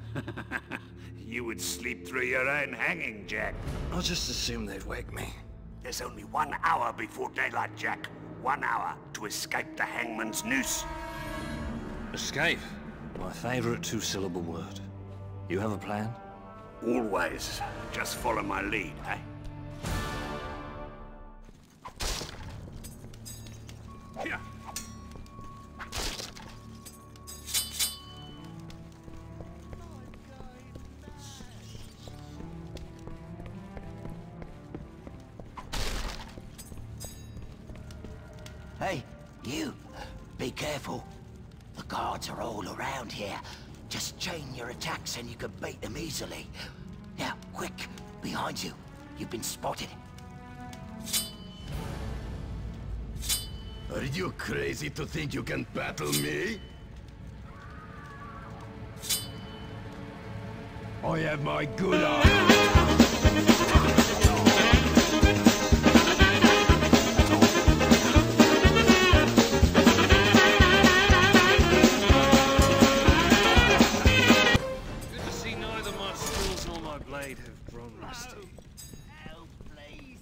You would sleep through your own hanging, Jack. I'll just assume they'd wake me. There's only 1 hour before daylight, Jack. 1 hour to escape the hangman's noose. Escape? My favorite two-syllable word. You have a plan? Always. Just follow my lead, eh? Here. Hey, you! Be careful. The guards are all around here. Just chain your attacks and you can beat them easily. Now, quick! Behind you. You've been spotted. Are you crazy to think you can battle me? I have my good arm. Have grown rusty. Help, please!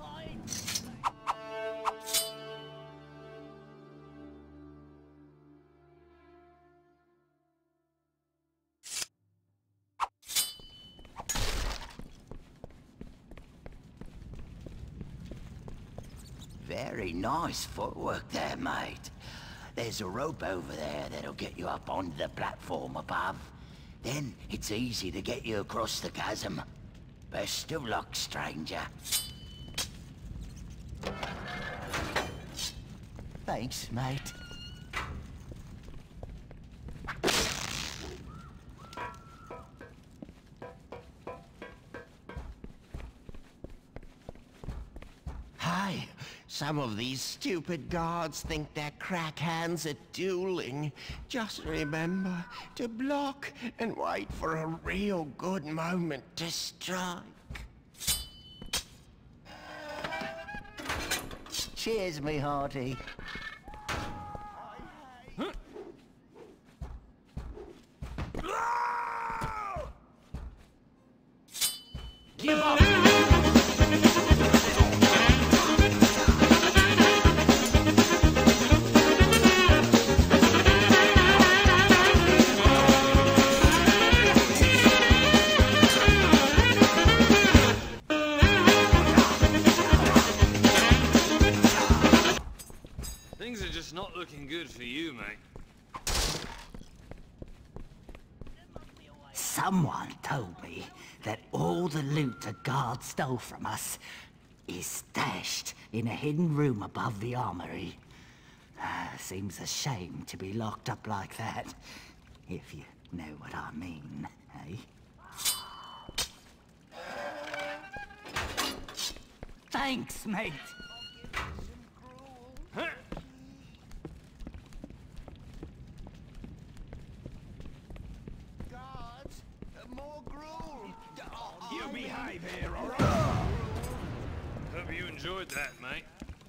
Very nice footwork there, mate. There's a rope over there that'll get you up onto the platform above. Then it's easy to get you across the chasm. Best of luck, stranger. Thanks, mate. Hi. Some of these stupid guards think they're crack hands at dueling. Just remember to block and wait for a real good moment to strike. Cheers, me hearty. Give up! Things are just not looking good for you, mate. Someone told me that all the loot the guard stole from us is stashed in a hidden room above the armory. Seems a shame to be locked up like that, if you know what I mean, eh? Thanks, mate. Guards, more gruel! You behave here, alright? Hope you enjoyed that, mate.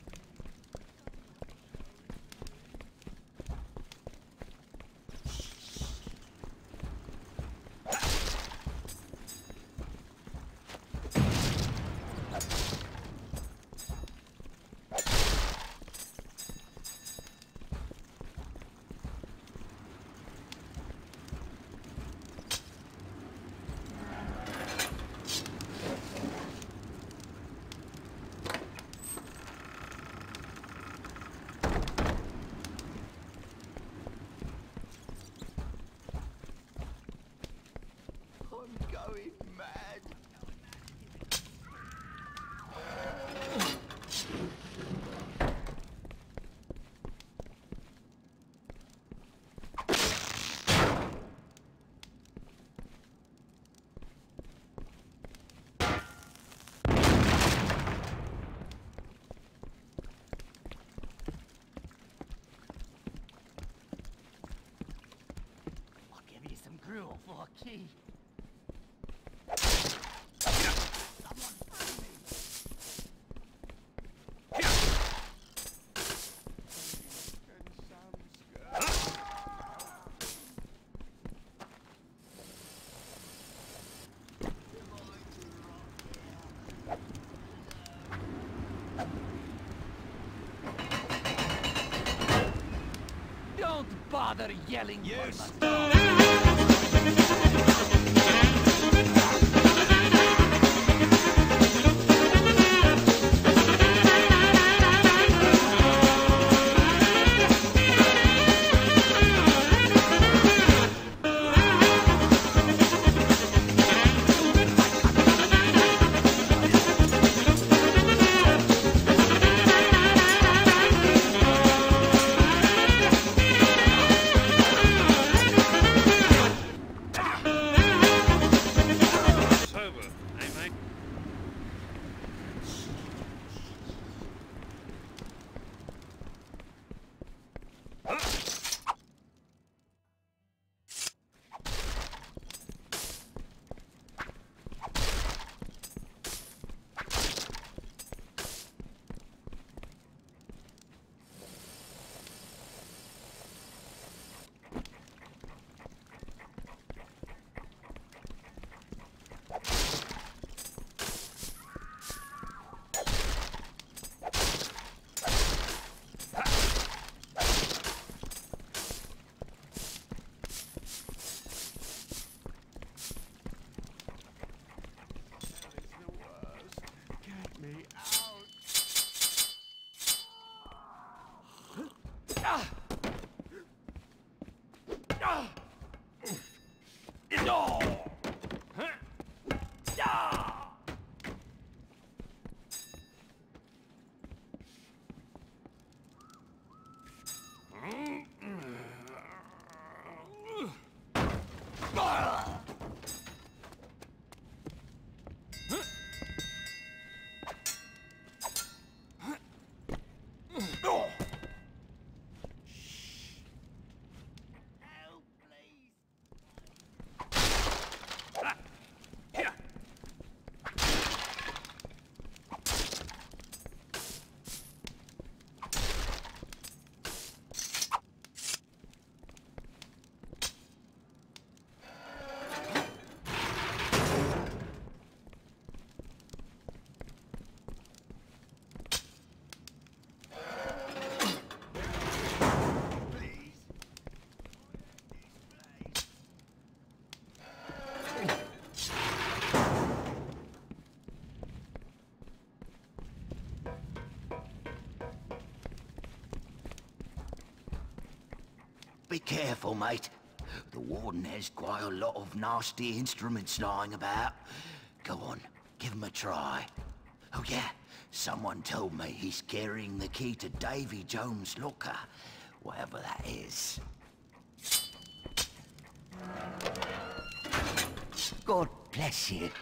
I'm going mad. I'll give you some gruel for a key. Don't bother yelling. Yes. Sober, eh, mate? Get me out. Here! Be careful, mate. The warden has quite a lot of nasty instruments lying about. Go on, give 'em a try. Oh yeah, someone told me he's carrying the key to Davy Jones' locker, whatever that is. God bless you.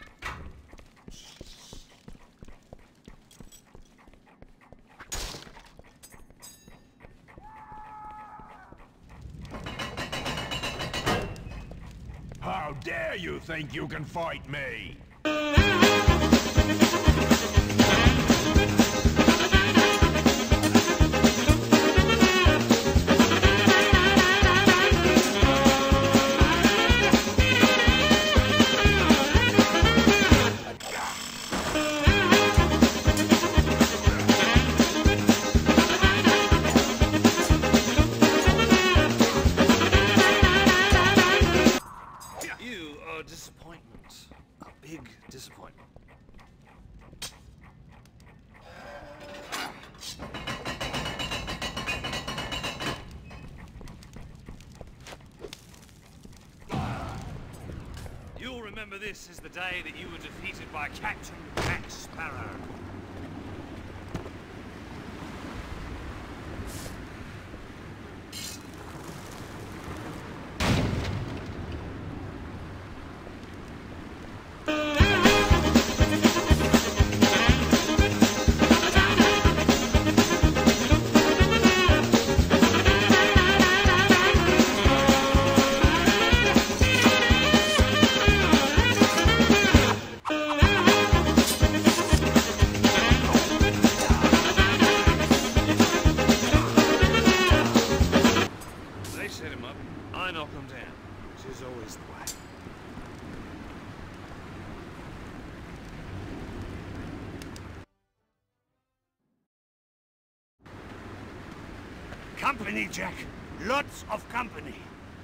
How dare you think you can fight me? You are a disappointment. A big disappointment. You'll remember this as the day that you were defeated by Captain Jack Sparrow. I knock them down, which is always the way. Company, Jack. Lots of company.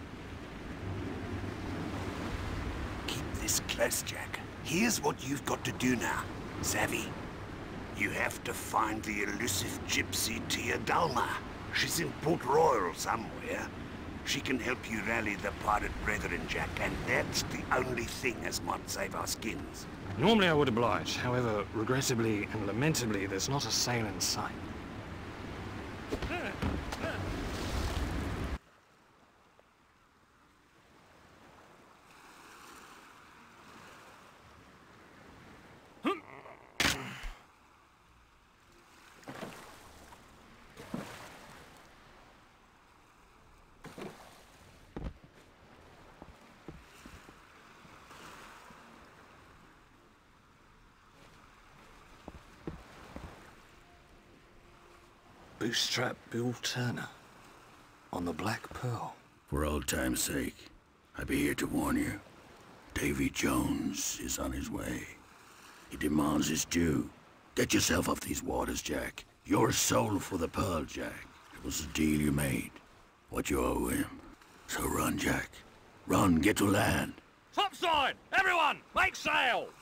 Keep this close, Jack. Here's what you've got to do now. Savvy? You have to find the elusive gypsy Tia Dalma. She's in Port Royal somewhere. She can help you rally the pirate brethren, Jack, and that's the only thing as might save our skins. Normally I would oblige. However, regrettably and lamentably, there's not a sail in sight. Bootstrap Bill Turner on the Black Pearl. For old time's sake, I be here to warn you. Davy Jones is on his way. He demands his due. Get yourself off these waters, Jack. Your soul for the pearl, Jack. It was a deal you made. What you owe him. So run, Jack. Run, get to land. Topside! Everyone, make sail!